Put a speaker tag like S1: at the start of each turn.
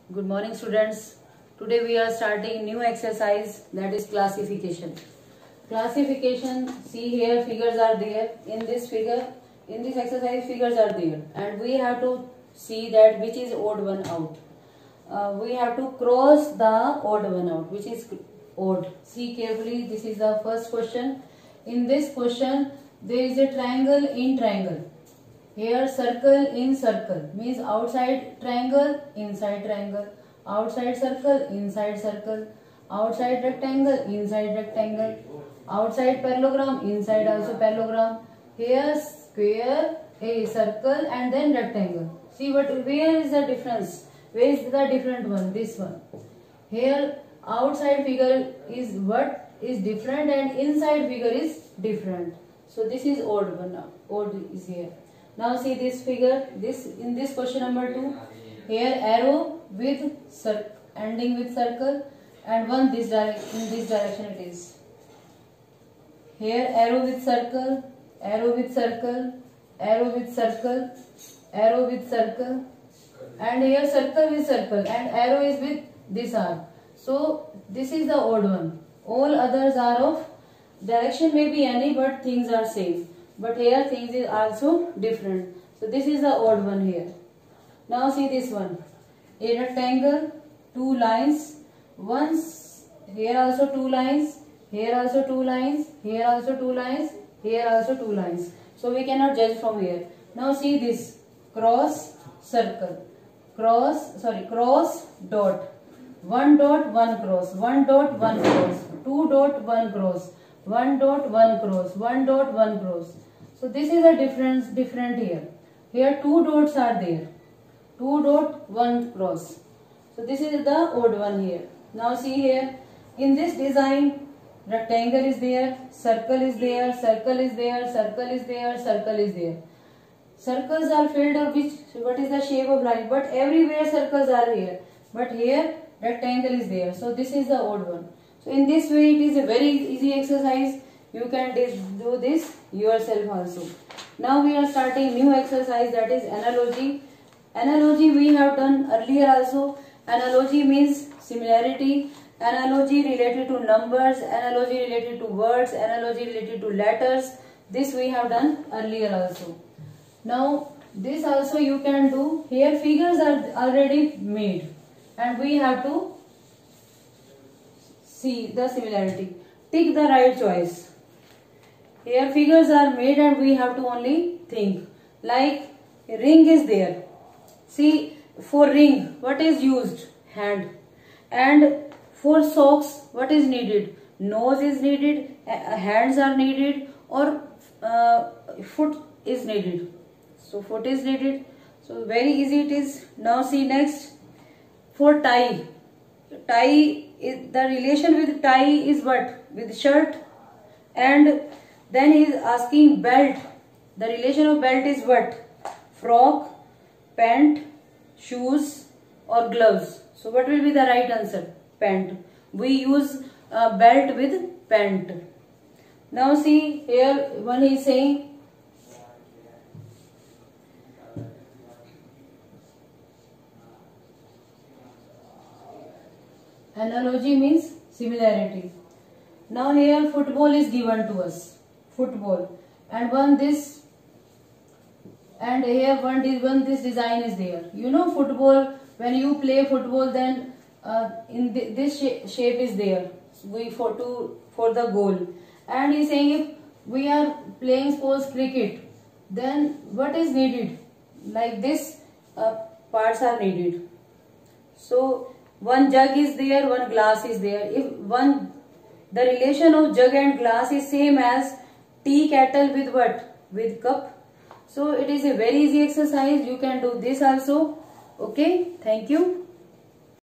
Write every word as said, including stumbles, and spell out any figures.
S1: Good morning, students. Today we are starting new exercise, that is classification. Classification, see here figures are there. In this figure, in this exercise figures are there and we have to see that which is odd one out. Uh, we have to cross the odd one out, which is odd. See carefully, this is the first question. In this question, there is a triangle in triangle. Here circle in circle means outside triangle, inside triangle, outside circle, inside circle, outside rectangle, inside rectangle, outside parallelogram, inside also parallelogram. Here square, a circle and then rectangle. See what, where is the difference? Where is the different one? This one. Here outside figure is what is different and inside figure is different. So this is odd one now. Odd is here. Now see this figure, this in this question number two, here arrow with circle, ending with circle and one this direction, in this direction it is. Here arrow with circle, arrow with circle, arrow with circle, arrow with circle and here circle with circle and arrow is with this arm. So this is the odd one. All others are of direction may be any but things are same. But here things is also different. So this is the odd one here. Now see this one. A rectangle, two lines. Once here also two lines. Here also two lines. Here also two lines. Here also two lines. So we cannot judge from here. Now see this. Cross, circle. Cross, sorry, cross, dot. One dot, one cross. One dot, one cross. Two dot, one cross. One dot, one cross. One dot, one cross. So this is a difference different here. Here two dots are there. Two dot, one cross. So this is the odd one here. Now see here. In this design, rectangle is there, circle is there, circle is there, circle is there, circle is there. Circles are filled of which, what is the shape of line? But everywhere circles are here. But here rectangle is there. So this is the odd one. So in this way it is a very easy exercise. You can do this yourself also. Now we are starting new exercise, that is analogy. Analogy we have done earlier also. Analogy means similarity. Analogy related to numbers. Analogy related to words. Analogy related to letters. This we have done earlier also. Now this also you can do. Here figures are already made and we have to see the similarity. Tick the right choice. Here figures are made and we have to only think. Like ring is there. See, for ring what is used? Hand. And for socks what is needed? Nose is needed, hands are needed, or uh, foot is needed. So foot is needed. So very easy it is. Now see next. For tie. Tie is, the relation with tie is what? With shirt. And then he is asking belt. The relation of belt is what? Frock, pant, shoes or gloves. So what will be the right answer? Pant. We use uh, belt with pant. Now see here one is saying analogy means similarity. Now here football is given to us. Football and one this and here one this one this design is there. You know football, when you play football then uh, in the, this sh shape is there. We for to for the goal. And he is saying if we are playing sports cricket, then what is needed? Like this uh, parts are needed. So one jug is there, one glass is there. If one the relation of jug and glass is same as tea kettle with what? With cup. So it is a very easy exercise. You can do this also. Okay. Thank you.